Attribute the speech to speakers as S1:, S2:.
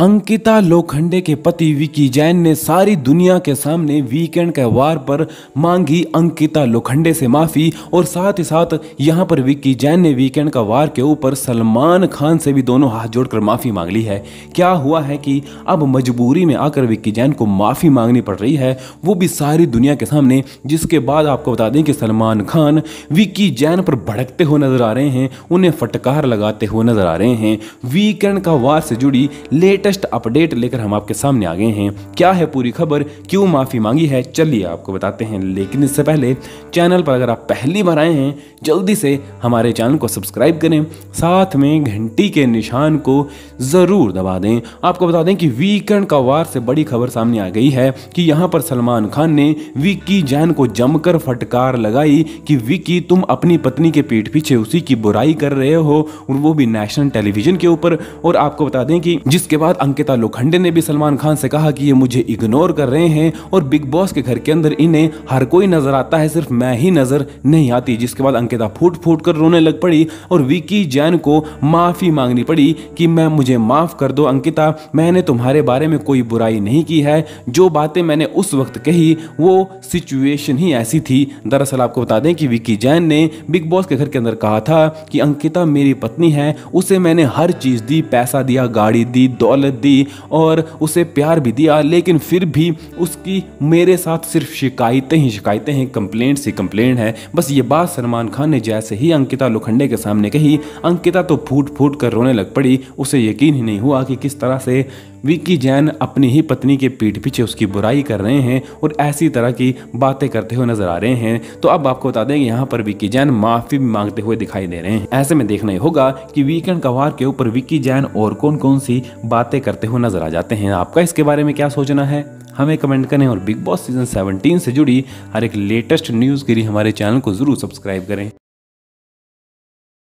S1: अंकिता लोखंडे के पति विकी जैन ने सारी दुनिया के सामने वीकेंड के वार पर मांगी अंकिता लोखंडे से माफी और साथ ही साथ यहां पर विकी जैन ने वीकेंड का वार के ऊपर सलमान खान से भी दोनों हाथ जोड़कर माफी मांग ली है। क्या हुआ है कि अब मजबूरी में आकर विकी जैन को माफी मांगनी पड़ रही है, वो भी सारी दुनिया के सामने, जिसके बाद आपको बता दें कि सलमान खान विकी जैन पर भड़कते हुए नजर आ रहे हैं, उन्हें फटकार लगाते हुए नजर आ रहे हैं। वीकेंड का वार से जुड़ी लेटेस्ट अपडेट लेकर हम आपके सामने आ गए हैं। क्या है पूरी खबर, क्यों माफी मांगी है, चलिए आपको बताते हैं। लेकिन इससे पहले चैनल पर अगर आप पहली बार आए हैं, जल्दी से हमारे चैनल को सब्सक्राइब करें, साथ में घंटी के निशान को जरूर दबा दें। आपको बता दें कि वीकेंड का वार से बड़ी खबर सामने आ गई है कि यहां पर सलमान खान ने विकी जैन को जमकर फटकार लगाई कि विकी तुम अपनी पत्नी के पीठ पीछे उसी की बुराई कर रहे हो, और वो भी नेशनल टेलीविजन के ऊपर। और आपको बता दें कि जिसके बाद अंकिता लोखंडे ने भी सलमान खान से कहा कि ये मुझे इग्नोर कर रहे हैं और बिग बॉस के घर के अंदर इन्हें हर कोई नजर आता है, सिर्फ मैं ही नजर नहीं आती। जिसके बाद अंकिता फूट फूट कर रोने लग पड़ी और विकी जैन को माफी मांगनी पड़ी कि मुझे माफ कर दो अंकिता, मैंने तुम्हारे बारे में कोई बुराई नहीं की है, जो बातें मैंने उस वक्त कही वो सिचुएशन ही ऐसी थी। दरअसल आपको बता दें कि विकी जैन ने बिग बॉस के घर के अंदर कहा था कि अंकिता मेरी पत्नी है, उसे मैंने हर चीज दी, पैसा दिया, गाड़ी दी, दौलत दी और उसे प्यार भी दिया, लेकिन फिर भी उसकी मेरे साथ सिर्फ शिकायतें ही शिकायतें हैं, कंप्लेंट्स ही कंप्लेंट है। बस ये बात सलमान खान ने जैसे ही अंकिता लोखंडे के सामने कही, अंकिता तो फूट फूट कर रोने लग पड़ी। उसे यकीन ही नहीं हुआ कि किस तरह से विकी जैन अपनी ही पत्नी के पीठ पीछे उसकी बुराई कर रहे हैं और ऐसी तरह की बातें करते हुए नजर आ रहे हैं। तो अब आपको बता दें कि यहाँ पर विकी जैन माफी मांगते हुए दिखाई दे रहे हैं। ऐसे में देखना ही होगा कि वीकेंड का वार के ऊपर विकी जैन और कौन कौन सी बातें करते हुए नजर आ जाते हैं। आपका इसके बारे में क्या सोचना है, हमें कमेंट करें और बिग बॉस सीजन 17 से जुड़ी हर एक लेटेस्ट न्यूज़ के लिए हमारे चैनल को जरूर सब्सक्राइब करें।